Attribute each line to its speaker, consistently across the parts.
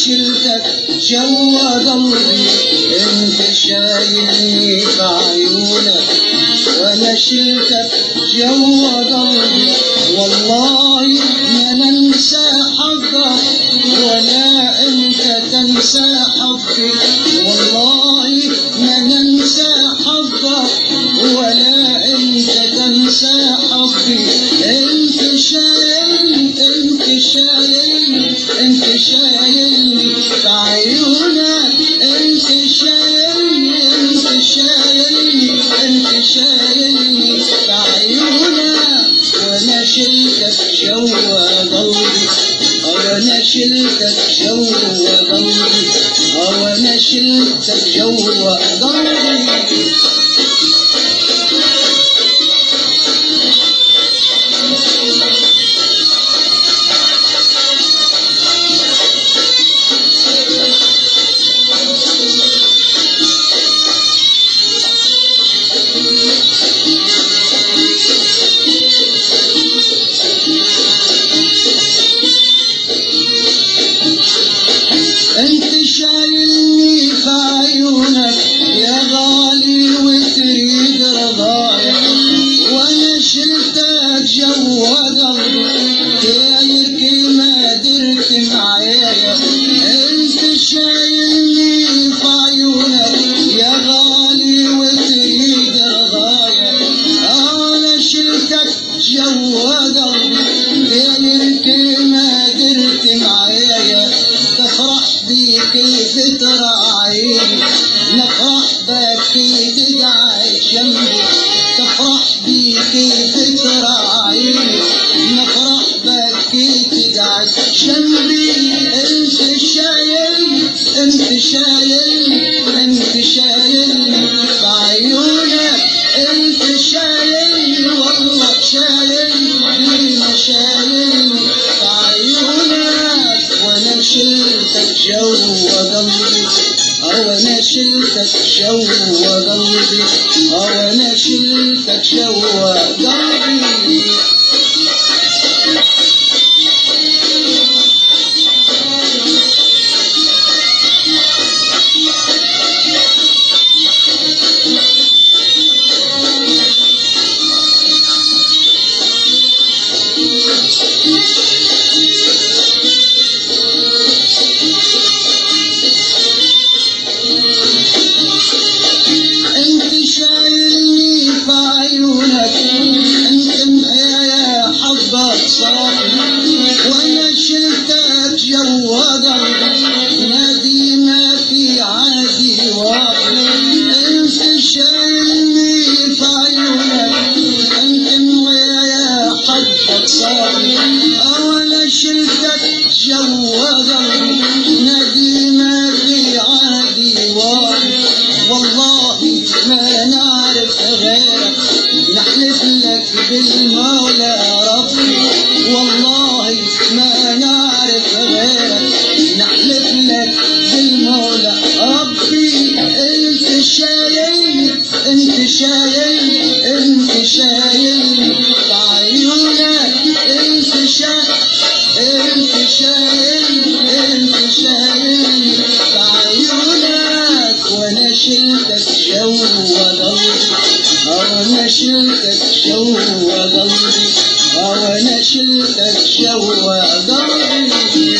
Speaker 1: شلتك جوا قلبي، انت شايلني في عيونك وانا شلتك جوا قلبي. والله ما ننسى حقك ولا انت تنسى حبي، والله ما ننسى حقك ولا انت تنسى حبي. انت شايلني انت شايلني انت شايلني في عيونك، انت شايلني انت شايلني انت شايلني في عيونك وانا شلتك جوا قلبي، وانا شلتك جوا قلبي، وانا شلتك جوا قلبي. انت شايلني في عيونك يا غالي وتريد رضايا، وانا شلتك جوا قلبي داير كما درت معايا. انت شايلني في عيونك يا غالي وتريد رضايا، انا شلتك جوا قلبي داير كما درت معايا. تفرح بيك كيف تراعيني، نفرح بك كيف تقعد جنبي، تفرح بيك كيف تراعيني، نفرح بك كيف تقعد جنبي. انت شايلني انت شايلني انت شايلني في عيونك، انت شايلني والله شايلني ما شايلني في عيونك وانا شلتك جوا قلبي، وانا شلتك جوا قلبي، وانا شلتك جوا قلبي. انت شايلني في عيونك، انت معايا حبك صافي وانا شلتك جوا قلبي، نادي ما في عادي وافي. انت شايلني في عيونك، انت معايا حبك صافي وانا شلتك جوا قلبي، نادي ما في عادي وافي. والله ما نعرف غيرك نحلف لك بالمولى ربي، والله ما نعرف غيرك نحلف لك بالمولى ربي. انت شايلني انت شايلني انت شايلني في عيونك، انت انت شايلني انت شايلني في عيونك وانا شلتك جوا قلبي، وانا شلتك جوا قلبي، وانا شلتك جوا قلبي.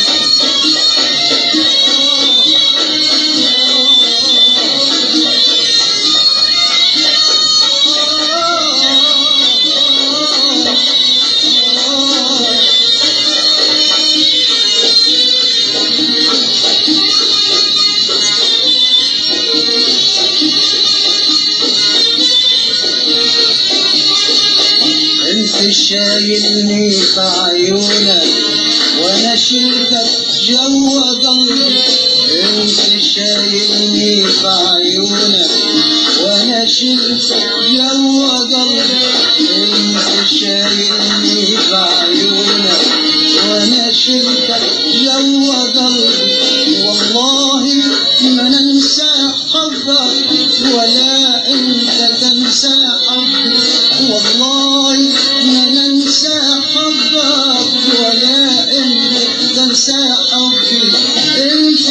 Speaker 1: انت شايلني في عيونك وانا شلتك جوا قلبي، انت شايلني في عيونك وانا شلتك جوا قلبي، انت شايلني في عيونك وانا شلتك جوا قلبي. والله ما ننسى حبك ولا انت تنسى حبي، والله ما ننسى حبك ولا انت تنسى حبي. انت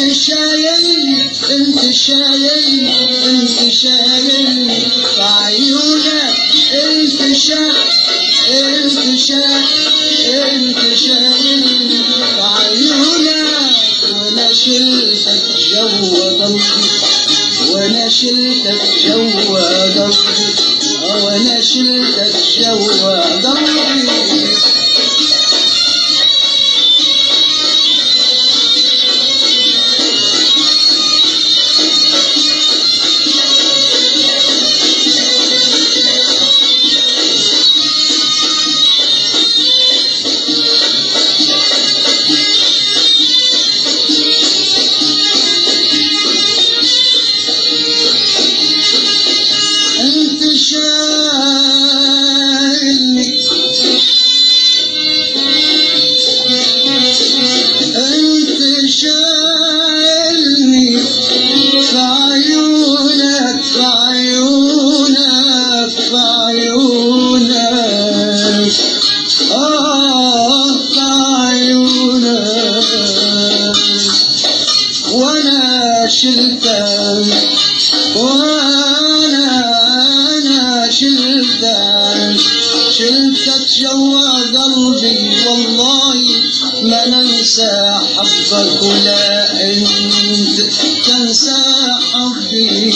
Speaker 1: شايلني انت شايلني في عيونك انت شايلني في عيونك وانا شلتك جوا قلبي وانا شلتك جوا قلبي وانا شلتك جوا قلبي انت شايلني انت شايلني في عيونك في عيونك في عيونك في عيونك وانا شلتك وانا شلتك جوا قلبي والله ما ننسى حبك ولا انت تنسى حبي